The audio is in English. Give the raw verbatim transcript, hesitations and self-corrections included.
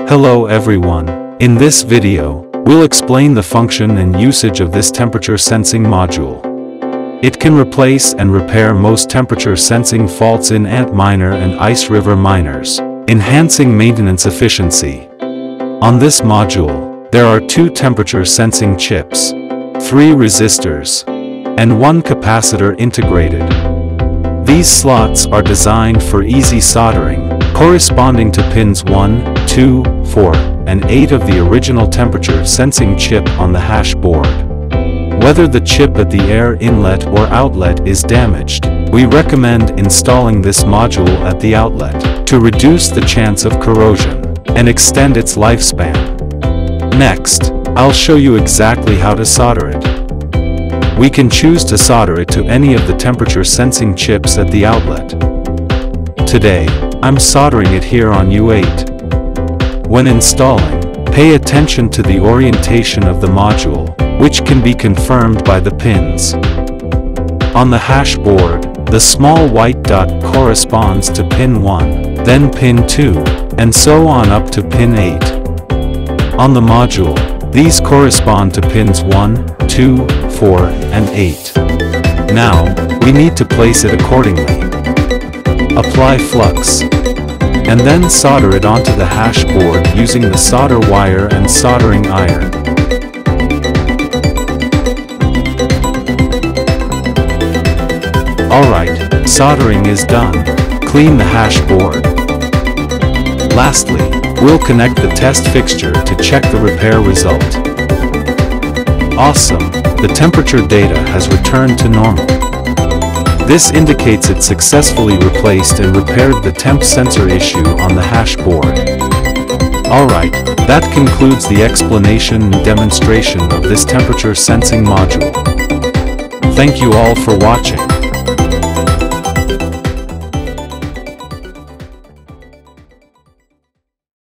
Hello everyone. In this video, we'll explain the function and usage of this temperature sensing module. It can replace and repair most temperature sensing faults in Antminer and IceRiver miners, enhancing maintenance efficiency. On this module, there are two temperature sensing chips, three resistors, and one capacitor integrated. These slots are designed for easy soldering, corresponding to pins one, two, four, and eight of the original temperature sensing chip on the hash board. Whether the chip at the air inlet or outlet is damaged, we recommend installing this module at the outlet to reduce the chance of corrosion and extend its lifespan. Next, I'll show you exactly how to solder it. We can choose to solder it to any of the temperature sensing chips at the outlet. Today, I'm soldering it here on U eight. When installing, pay attention to the orientation of the module, which can be confirmed by the pins. On the hash board, the small white dot corresponds to pin one, then pin two, and so on up to pin eight. On the module, these correspond to pins one, two, four, and eight. Now, we need to place it accordingly. Apply flux, and then solder it onto the hash board using the solder wire and soldering iron. Alright, soldering is done. Clean the hash board. Lastly, we'll connect the test fixture to check the repair result. Awesome, the temperature data has returned to normal. This indicates it successfully replaced and repaired the temp sensor issue on the hash board. Alright, that concludes the explanation and demonstration of this temperature sensing module. Thank you all for watching.